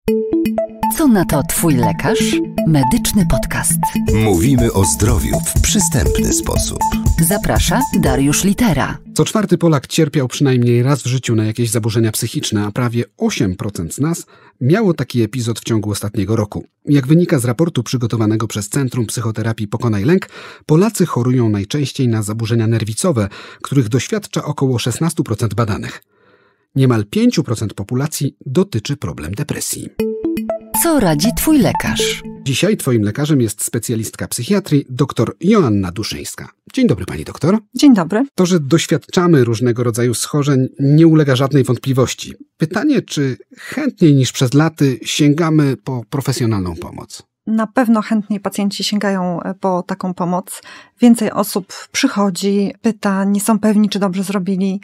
Co na to twój lekarz? Medyczny podcast. Mówimy o zdrowiu w przystępny sposób. Zaprasza Dariusz Litera. Co czwarty Polak cierpiał przynajmniej raz w życiu na jakieś zaburzenia psychiczne, a prawie 8% z nas miało taki epizod w ciągu ostatniego roku. Jak wynika z raportu przygotowanego przez Centrum Psychoterapii Pokonaj Lęk, Polacy chorują najczęściej na zaburzenia nerwicowe, których doświadcza około 16% badanych. Niemal 5% populacji dotyczy problem depresji. Co radzi twój lekarz? Dzisiaj twoim lekarzem jest specjalistka psychiatrii dr Joanna Duszyńska. Dzień dobry, pani doktor. Dzień dobry. To, że doświadczamy różnego rodzaju schorzeń, nie ulega żadnej wątpliwości. Pytanie, czy chętniej niż przez laty sięgamy po profesjonalną pomoc? Na pewno chętniej pacjenci sięgają po taką pomoc. Więcej osób przychodzi, pyta, nie są pewni, czy dobrze zrobili,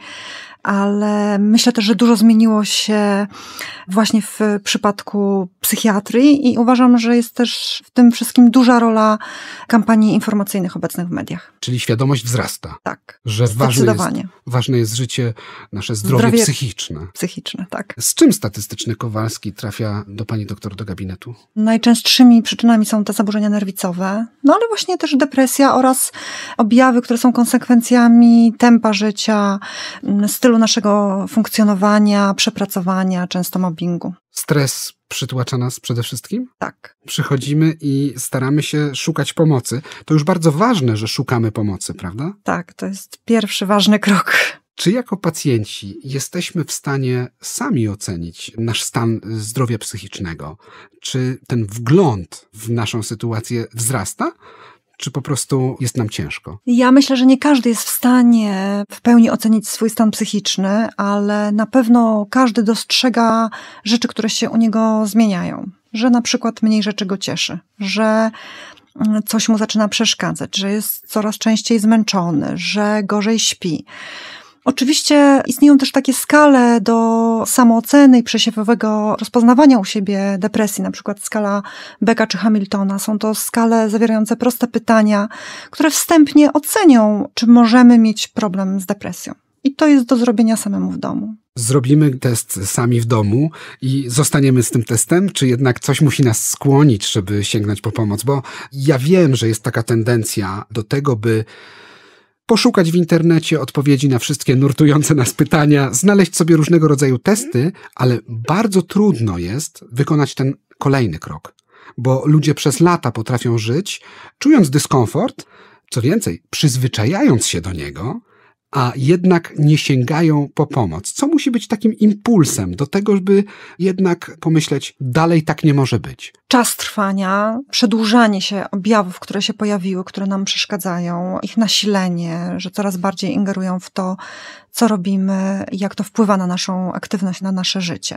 ale myślę też, że dużo zmieniło się właśnie w przypadku psychiatrii i uważam, że jest też w tym wszystkim duża rola kampanii informacyjnych obecnych w mediach. Czyli świadomość wzrasta. Tak, że zdecydowanie. Ważne jest życie, nasze zdrowie psychiczne. Psychiczne, tak. Z czym statystyczny Kowalski trafia do pani doktor do gabinetu? Najczęstszymi przyczynami są te zaburzenia nerwicowe, no ale właśnie też depresja oraz objawy, które są konsekwencjami tempa życia, stylu naszego funkcjonowania, przepracowania, często mobbingu. Stres przytłacza nas przede wszystkim? Tak. Przychodzimy i staramy się szukać pomocy. To już bardzo ważne, że szukamy pomocy, prawda? Tak, to jest pierwszy ważny krok. Czy jako pacjenci jesteśmy w stanie sami ocenić nasz stan zdrowia psychicznego? Czy ten wgląd w naszą sytuację wzrasta? Czy po prostu jest nam ciężko? Ja myślę, że nie każdy jest w stanie w pełni ocenić swój stan psychiczny, ale na pewno każdy dostrzega rzeczy, które się u niego zmieniają. Że na przykład mniej rzeczy go cieszy, że coś mu zaczyna przeszkadzać, że jest coraz częściej zmęczony, że gorzej śpi. Oczywiście istnieją też takie skale do samooceny i przesiewowego rozpoznawania u siebie depresji, na przykład skala Becka czy Hamiltona. Są to skale zawierające proste pytania, które wstępnie ocenią, czy możemy mieć problem z depresją. I to jest do zrobienia samemu w domu. Zrobimy test sami w domu i zostaniemy z tym testem, czy jednak coś musi nas skłonić, żeby sięgnąć po pomoc? Bo ja wiem, że jest taka tendencja do tego, by poszukać w internecie odpowiedzi na wszystkie nurtujące nas pytania, znaleźć sobie różnego rodzaju testy, ale bardzo trudno jest wykonać ten kolejny krok, bo ludzie przez lata potrafią żyć, czując dyskomfort, co więcej, przyzwyczajając się do niego, a jednak nie sięgają po pomoc. Co musi być takim impulsem do tego, żeby jednak pomyśleć, dalej tak nie może być? Czas trwania, przedłużanie się objawów, które się pojawiły, które nam przeszkadzają, ich nasilenie, że coraz bardziej ingerują w to, co robimy i jak to wpływa na naszą aktywność, na nasze życie.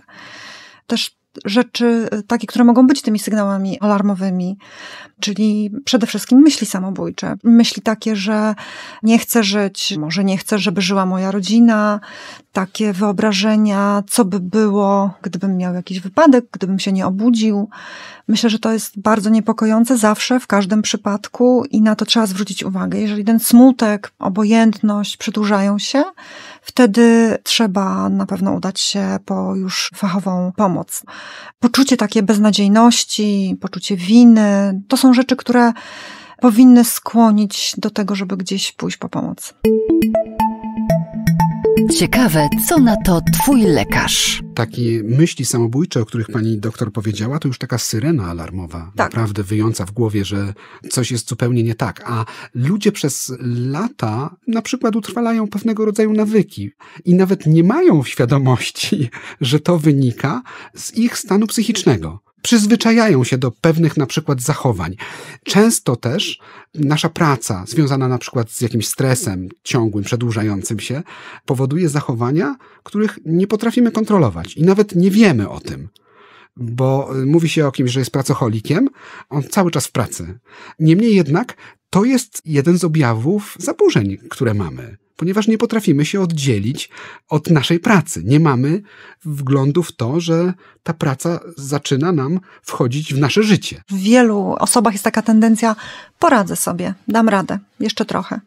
Też rzeczy takie, które mogą być tymi sygnałami alarmowymi, czyli przede wszystkim myśli samobójcze. Myśli takie, że nie chcę żyć, może nie chcę, żeby żyła moja rodzina, takie wyobrażenia, co by było, gdybym miał jakiś wypadek, gdybym się nie obudził. Myślę, że to jest bardzo niepokojące zawsze, w każdym przypadku i na to trzeba zwrócić uwagę. Jeżeli ten smutek, obojętność przedłużają się, wtedy trzeba na pewno udać się po już fachową pomoc. Poczucie takie beznadziejności, poczucie winy, to są rzeczy, które powinny skłonić do tego, żeby gdzieś pójść po pomoc. Ciekawe, co na to twój lekarz? Takie myśli samobójcze, o których pani doktor powiedziała, to już taka syrena alarmowa, tak. Naprawdę wyjąca w głowie, że coś jest zupełnie nie tak. A ludzie przez lata na przykład utrwalają pewnego rodzaju nawyki i nawet nie mają świadomości, że to wynika z ich stanu psychicznego. Przyzwyczajają się do pewnych na przykład zachowań. Często też nasza praca związana na przykład z jakimś stresem ciągłym, przedłużającym się, powoduje zachowania, których nie potrafimy kontrolować i nawet nie wiemy o tym. Bo mówi się o kimś, że jest pracocholikiem, on cały czas w pracy. Niemniej jednak to jest jeden z objawów zaburzeń, które mamy. Ponieważ nie potrafimy się oddzielić od naszej pracy. Nie mamy wglądu w to, że ta praca zaczyna nam wchodzić w nasze życie. W wielu osobach jest taka tendencja, poradzę sobie, dam radę, jeszcze trochę.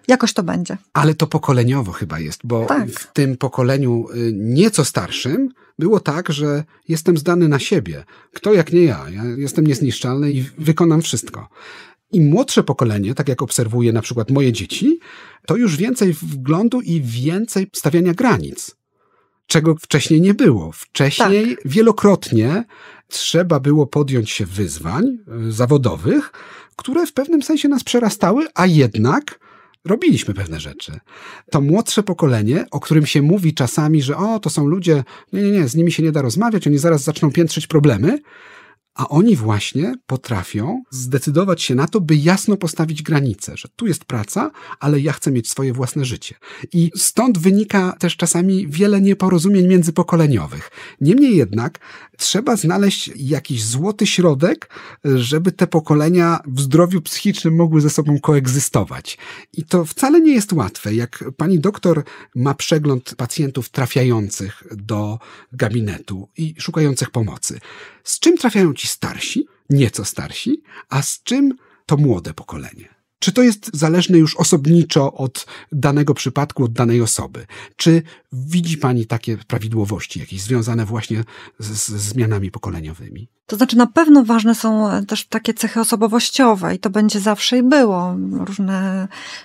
jakoś to będzie. Ale to pokoleniowo chyba jest, bo tak. W tym pokoleniu nieco starszym było tak, że jestem zdany na siebie. Kto jak nie ja? Ja jestem niezniszczalny i wykonam wszystko. I młodsze pokolenie, tak jak obserwuję na przykład moje dzieci, to już więcej wglądu i więcej stawiania granic, czego wcześniej nie było. Wcześniej wielokrotnie trzeba było podjąć się wyzwań zawodowych, które w pewnym sensie nas przerastały, a jednak robiliśmy pewne rzeczy. To młodsze pokolenie, o którym się mówi czasami, że to są ludzie, nie, z nimi się nie da rozmawiać, oni zaraz zaczną piętrzyć problemy, a oni właśnie potrafią zdecydować się na to, by jasno postawić granice, że tu jest praca, ale ja chcę mieć swoje własne życie. I stąd wynika też czasami wiele nieporozumień międzypokoleniowych. Niemniej jednak trzeba znaleźć jakiś złoty środek, żeby te pokolenia w zdrowiu psychicznym mogły ze sobą koegzystować. I to wcale nie jest łatwe. Jak pani doktor ma przegląd pacjentów trafiających do gabinetu i szukających pomocy, z czym trafiają ci starsi, nieco starsi, a z czym to młode pokolenie? Czy to jest zależne już osobniczo od danego przypadku, od danej osoby? Czy widzi pani takie prawidłowości jakieś związane właśnie z zmianami pokoleniowymi? To znaczy na pewno ważne są też takie cechy osobowościowe i to będzie zawsze i było. Różne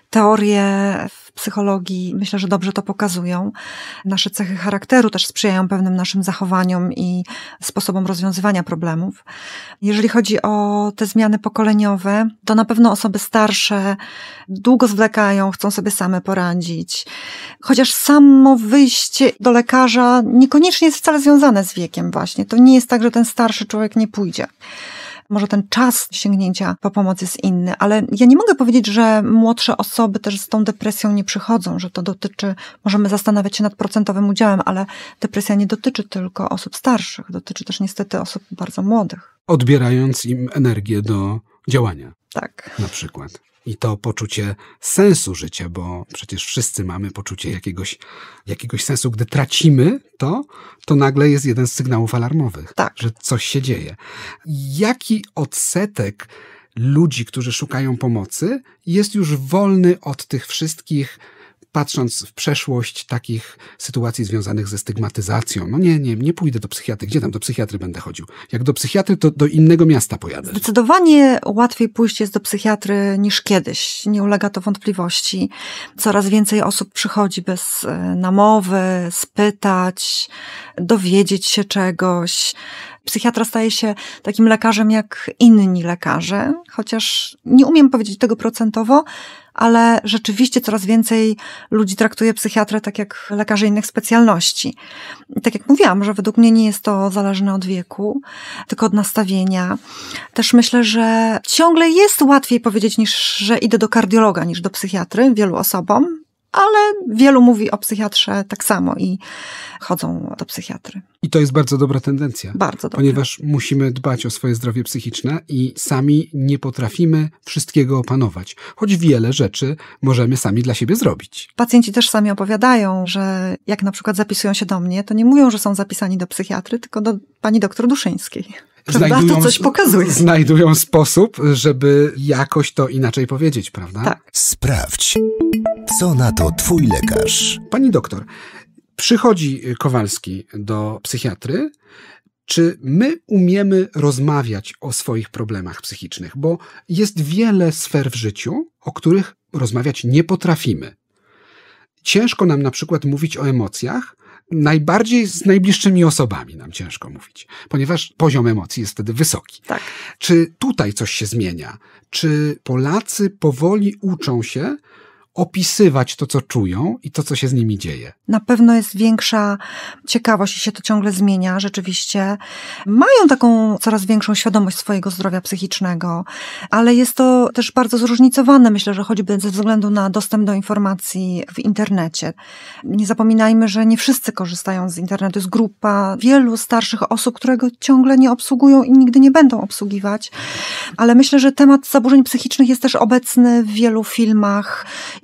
teorie w psychologii myślę, że dobrze to pokazują. Nasze cechy charakteru też sprzyjają pewnym naszym zachowaniom i sposobom rozwiązywania problemów. Jeżeli chodzi o te zmiany pokoleniowe, to na pewno osoby starsze długo zwlekają, chcą sobie same poradzić. Chociaż samo wyjście do lekarza niekoniecznie jest wcale związane z wiekiem właśnie. To nie jest tak, że ten starszy człowiek nie pójdzie. Może ten czas sięgnięcia po pomoc jest inny, ale ja nie mogę powiedzieć, że młodsze osoby też z tą depresją nie przychodzą, że to dotyczy, możemy zastanawiać się nad procentowym udziałem, ale depresja nie dotyczy tylko osób starszych, dotyczy też niestety osób bardzo młodych. Odbierając im energię do działania. Tak. Na przykład. I to poczucie sensu życia, bo przecież wszyscy mamy poczucie jakiegoś sensu. Gdy tracimy to nagle jest jeden z sygnałów alarmowych, że coś się dzieje. Jaki odsetek ludzi, którzy szukają pomocy, jest już wolny od tych wszystkich, patrząc w przeszłość, takich sytuacji związanych ze stygmatyzacją? No nie pójdę do psychiatry. Gdzie tam do psychiatry będę chodził? Jak do psychiatry, to do innego miasta pojadę. Zdecydowanie łatwiej pójść jest do psychiatry niż kiedyś. Nie ulega to wątpliwości. Coraz więcej osób przychodzi bez namowy, spytać, dowiedzieć się czegoś. Psychiatra staje się takim lekarzem jak inni lekarze, chociaż nie umiem powiedzieć tego procentowo, ale rzeczywiście coraz więcej ludzi traktuje psychiatrę tak jak lekarzy innych specjalności. I tak jak mówiłam, że według mnie nie jest to zależne od wieku, tylko od nastawienia. Też myślę, że ciągle jest łatwiej powiedzieć, że idę do kardiologa niż do psychiatry wielu osobom, ale wielu mówi o psychiatrze tak samo i chodzą do psychiatry. I to jest bardzo dobra tendencja. Bardzo dobra. Ponieważ musimy dbać o swoje zdrowie psychiczne i sami nie potrafimy wszystkiego opanować. Choć wiele rzeczy możemy sami dla siebie zrobić. Pacjenci też sami opowiadają, że jak na przykład zapisują się do mnie, to nie mówią, że są zapisani do psychiatry, tylko do pani doktor Duszyńskiej. To coś pokazuje. Znajdują sposób, żeby jakoś to inaczej powiedzieć, prawda? Tak. Sprawdź, co na to twój lekarz. Pani doktor, przychodzi Kowalski do psychiatry. Czy my umiemy rozmawiać o swoich problemach psychicznych? Bo jest wiele sfer w życiu, o których rozmawiać nie potrafimy. Ciężko nam na przykład mówić o emocjach, najbardziej z najbliższymi osobami nam ciężko mówić, ponieważ poziom emocji jest wtedy wysoki. Tak. Czy tutaj coś się zmienia? Czy Polacy powoli uczą się opisywać to, co czują i to, co się z nimi dzieje? Na pewno jest większa ciekawość i się to ciągle zmienia. Rzeczywiście mają taką coraz większą świadomość swojego zdrowia psychicznego, ale jest to też bardzo zróżnicowane. Myślę, że choćby ze względu na dostęp do informacji w internecie. Nie zapominajmy, że nie wszyscy korzystają z internetu. Jest grupa wielu starszych osób, które go ciągle nie obsługują i nigdy nie będą obsługiwać. Ale myślę, że temat zaburzeń psychicznych jest też obecny w wielu filmach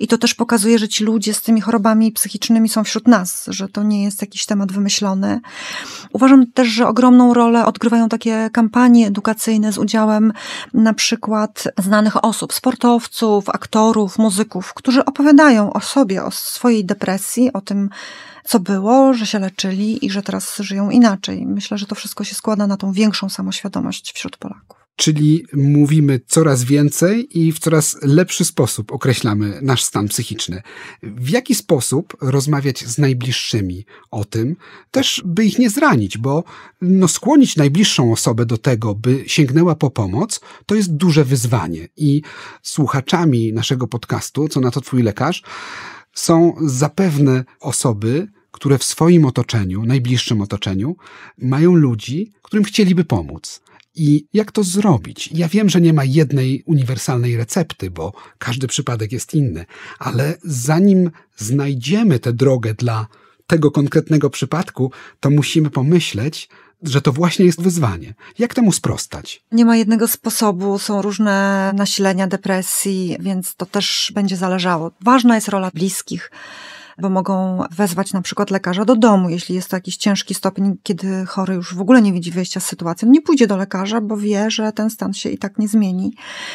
I to też pokazuje, że ci ludzie z tymi chorobami psychicznymi są wśród nas, że to nie jest jakiś temat wymyślony. Uważam też, że ogromną rolę odgrywają takie kampanie edukacyjne z udziałem na przykład znanych osób, sportowców, aktorów, muzyków, którzy opowiadają o sobie, o swojej depresji, o tym, co było, że się leczyli i że teraz żyją inaczej. Myślę, że to wszystko się składa na tą większą samoświadomość wśród Polaków. Czyli mówimy coraz więcej i w coraz lepszy sposób określamy nasz stan psychiczny. W jaki sposób rozmawiać z najbliższymi o tym, też by ich nie zranić, bo skłonić najbliższą osobę do tego, by sięgnęła po pomoc, to jest duże wyzwanie. I słuchaczami naszego podcastu, Co na to twój lekarz, są zapewne osoby, które w swoim otoczeniu, najbliższym otoczeniu, mają ludzi, którym chcieliby pomóc. I jak to zrobić? Ja wiem, że nie ma jednej uniwersalnej recepty, bo każdy przypadek jest inny, ale zanim znajdziemy tę drogę dla tego konkretnego przypadku, to musimy pomyśleć, że to właśnie jest wyzwanie. Jak temu sprostać? Nie ma jednego sposobu, są różne nasilenia depresji, więc to też będzie zależało. Ważna jest rola bliskich, bo mogą wezwać na przykład lekarza do domu, jeśli jest to jakiś ciężki stopień, kiedy chory już w ogóle nie widzi wyjścia z sytuacji. On nie pójdzie do lekarza, bo wie, że ten stan się i tak nie zmieni.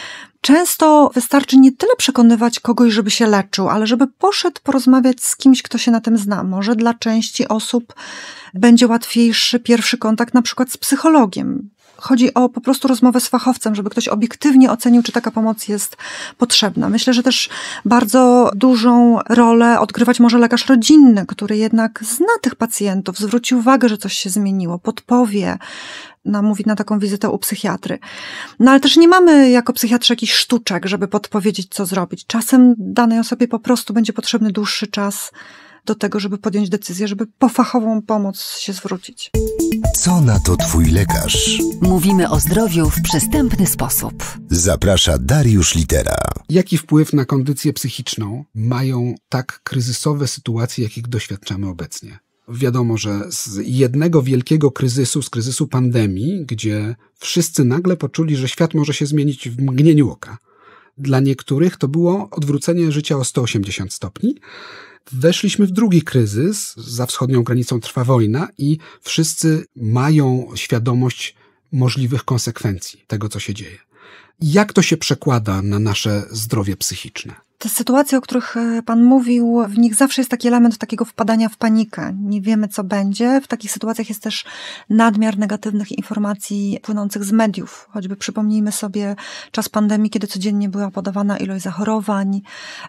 Często wystarczy nie tyle przekonywać kogoś, żeby się leczył, ale żeby poszedł porozmawiać z kimś, kto się na tym zna. Może dla części osób będzie łatwiejszy pierwszy kontakt na przykład z psychologiem. Chodzi o po prostu rozmowę z fachowcem, żeby ktoś obiektywnie ocenił, czy taka pomoc jest potrzebna. Myślę, że też bardzo dużą rolę odgrywać może lekarz rodzinny, który jednak zna tych pacjentów, zwróci uwagę, że coś się zmieniło, podpowie, namówi na taką wizytę u psychiatry. Ale też nie mamy jako psychiatrzy jakichś sztuczek, żeby podpowiedzieć, co zrobić. Czasem danej osobie po prostu będzie potrzebny dłuższy czas do tego, żeby podjąć decyzję, żeby po fachową pomoc się zwrócić. Co na to twój lekarz? Mówimy o zdrowiu w przystępny sposób. Zaprasza Dariusz Litera. Jaki wpływ na kondycję psychiczną mają tak kryzysowe sytuacje, jakich doświadczamy obecnie? Wiadomo, że z jednego wielkiego kryzysu, z kryzysu pandemii, gdzie wszyscy nagle poczuli, że świat może się zmienić w mgnieniu oka. Dla niektórych to było odwrócenie życia o 180 stopni. Weszliśmy w drugi kryzys, za wschodnią granicą trwa wojna i wszyscy mają świadomość możliwych konsekwencji tego, co się dzieje. Jak to się przekłada na nasze zdrowie psychiczne? Te sytuacje, o których Pan mówił, w nich zawsze jest taki element takiego wpadania w panikę. Nie wiemy, co będzie. W takich sytuacjach jest też nadmiar negatywnych informacji płynących z mediów. Choćby przypomnijmy sobie czas pandemii, kiedy codziennie była podawana ilość zachorowań,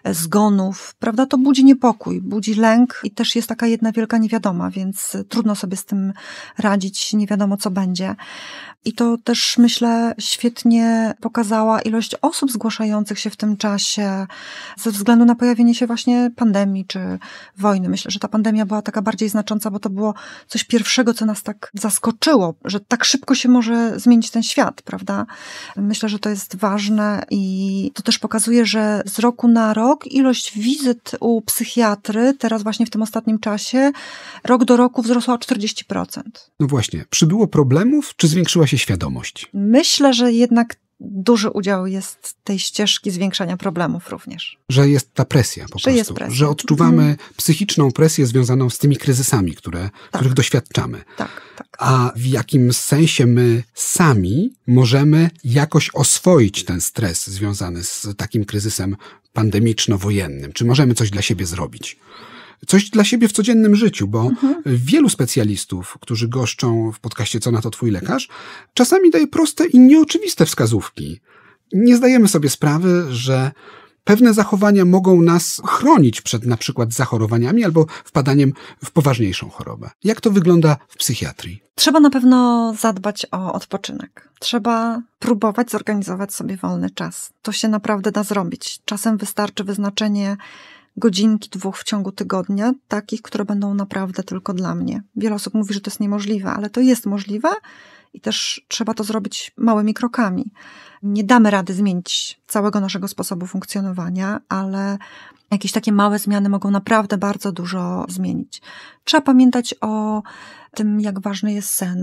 zgonów. Prawda? To budzi niepokój, budzi lęk i też jest taka jedna wielka niewiadoma, więc trudno sobie z tym radzić, nie wiadomo, co będzie. I to też, myślę, świetnie pokazała ilość osób zgłaszających się w tym czasie ze względu na pojawienie się właśnie pandemii czy wojny. Myślę, że ta pandemia była taka bardziej znacząca, bo to było coś pierwszego, co nas tak zaskoczyło, że tak szybko się może zmienić ten świat, prawda? Myślę, że to jest ważne i to też pokazuje, że z roku na rok ilość wizyt u psychiatry, teraz właśnie w tym ostatnim czasie, rok do roku wzrosła o 40%. No właśnie, przybyło problemów, czy zwiększyła się świadomość? Myślę, że jednak duży udział jest tej ścieżki zwiększania problemów również. Że jest ta presja po prostu. Jest presja. Że odczuwamy psychiczną presję związaną z tymi kryzysami, których doświadczamy. Tak. A w jakim sensie my sami możemy jakoś oswoić ten stres związany z takim kryzysem pandemiczno-wojennym? Czy możemy coś dla siebie zrobić? Coś dla siebie w codziennym życiu, bo wielu specjalistów, którzy goszczą w podcaście Co na to twój lekarz, czasami daje proste i nieoczywiste wskazówki. Nie zdajemy sobie sprawy, że pewne zachowania mogą nas chronić przed na przykład zachorowaniami albo wpadaniem w poważniejszą chorobę. Jak to wygląda w psychiatrii? Trzeba na pewno zadbać o odpoczynek. Trzeba próbować zorganizować sobie wolny czas. To się naprawdę da zrobić. Czasem wystarczy wyznaczenie godzinki, 2 w ciągu tygodnia, takich, które będą naprawdę tylko dla mnie. Wiele osób mówi, że to jest niemożliwe, ale to jest możliwe i też trzeba to zrobić małymi krokami. Nie damy rady zmienić całego naszego sposobu funkcjonowania, ale jakieś takie małe zmiany mogą naprawdę bardzo dużo zmienić. Trzeba pamiętać o tym, jak ważny jest sen,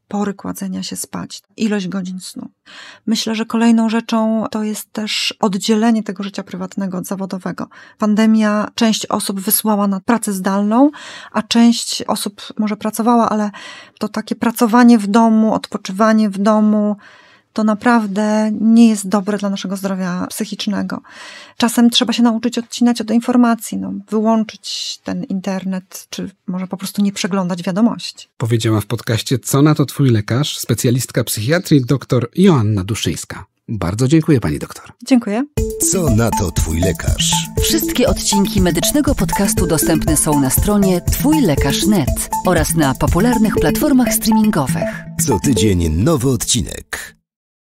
pory kładzenia się spać, ilość godzin snu. Myślę, że kolejną rzeczą to jest też oddzielenie tego życia prywatnego od zawodowego. Pandemia część osób wysłała na pracę zdalną, a część osób może pracowała, ale to takie pracowanie w domu, odpoczywanie w domu, to naprawdę nie jest dobre dla naszego zdrowia psychicznego. Czasem trzeba się nauczyć odcinać od informacji, wyłączyć ten internet, czy może po prostu nie przeglądać wiadomości. Powiedziała w podcaście Co na to twój lekarz, specjalistka psychiatrii dr Joanna Duszyńska. Bardzo dziękuję pani doktor. Dziękuję. Co na to twój lekarz? Wszystkie odcinki medycznego podcastu dostępne są na stronie twójlekarz.net oraz na popularnych platformach streamingowych. Co tydzień nowy odcinek.